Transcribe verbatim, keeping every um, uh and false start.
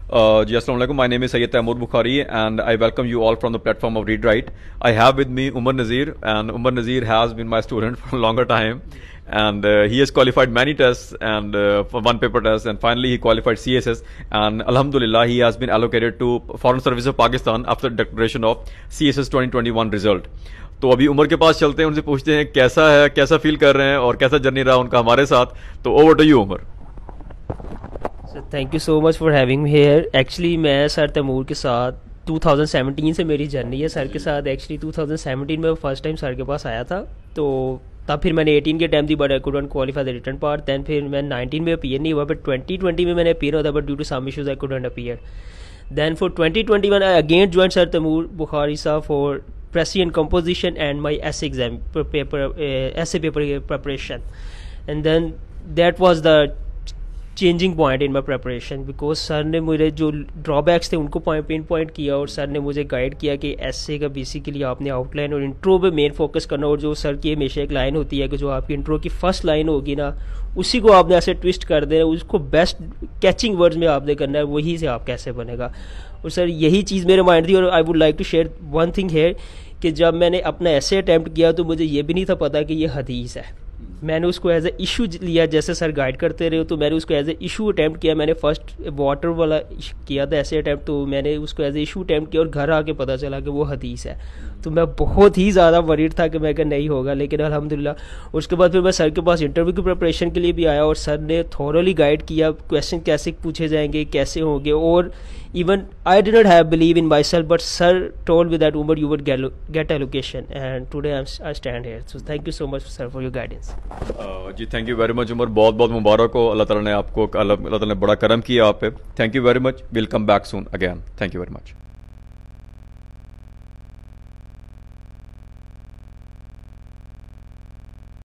Uh, ji, Assalamu alaikum. My name is Sayyid Taimur Bukhari and I welcome you all from the platform of Read Write. I have with me Umar Nazir, and Umar Nazir has been my student for a longer time, and uh, he has qualified many tests and uh, for one paper test, and finally he qualified C S S, and Alhamdulillah he has been allocated to Foreign Service of Pakistan after declaration of C S S twenty twenty-one result. तो अभी उमर के पास चलते हैं, उनसे पूछते हैं कैसा है, कैसा फील कर रहे हैं और कैसा जर्नी रहा उनका हमारे साथ. तो over to you Umar. Thank you so much for having me here. Actually मैं सर तैमूर के साथ टू थाउजेंड सेवेंटीन से मेरी जर्नी है सर के साथ. एक्चुअली टू थाउजेंड सेवेंटीन में फर्स्ट टाइम सर के पास आया था, तो तब फिर मैंने एटीन के टाइम दी but I couldn't qualify the written part. Then फिर मैं नाइनटीन में अपीयर नहीं हुआ, बट ट्वेंटी ट्वेंटी में मैंने अपीयर होता, but due to some issues I couldn't appear. Then for twenty twenty one I again join sir Taimur Bukhari sahab for Prescient composition and my essay exam paper, uh, essay paper preparation, and then that was the changing point in my preparation because sir ने मुझे जो drawbacks थे उनको point pin point किया और sir ने मुझे guide किया कि एसे का बेसिकली आपने आउटलाइन और इंट्रो पे मेन फोकस करना, और जो सर की हमेशा एक लाइन होती है कि जो आपकी इंट्रो की फर्स्ट लाइन होगी ना उसी को आपने ऐसे ट्विस्ट कर देना, उसको बेस्ट कैचिंग वर्ड्स में आपने करना है, वही से आप कैसे बनेगा. और सर यही चीज़ मेरे माइंड थी. और I would like to share one thing here कि जब मैंने अपना ऐसे अटैम्प्ट किया तो मुझे ये भी नहीं था पता कि ये हदीस है. मैंने उसको एज ए इशू लिया, जैसे सर गाइड करते रहे, तो मैंने उसको एज ए इशू अटैम्प्ट किया. मैंने फर्स्ट वाटर वाला किया था ऐसे अटैम्प्ट, तो मैंने उसको एज ए इशू अटैम्प्ट किया और घर आके पता चला कि वो हदीस है. तो मैं बहुत ही ज़्यादा वरीड था कि मैं क्या नहीं होगा, लेकिन अल्हम्दुलिल्लाह उसके बाद फिर मैं सर के पास इंटरव्यू की प्रिपरेशन के लिए भी आया और सर ने थॉरली गाइड किया क्वेश्चन कैसे पूछे जाएंगे, कैसे होंगे. और even I did not have believe in myself, but sir told me that Umar you would get, get allocation, and today I'm, I stand here. So thank you so much sir for your guidance. uh, जी thank you very much Umar. बहुत बहुत मुबारक हो. अल्लाह ताला ने आपको अल्लाह ताला ने बड़ा करम किया आप पे. Thank you very much. Will come back soon again. Thank you very much.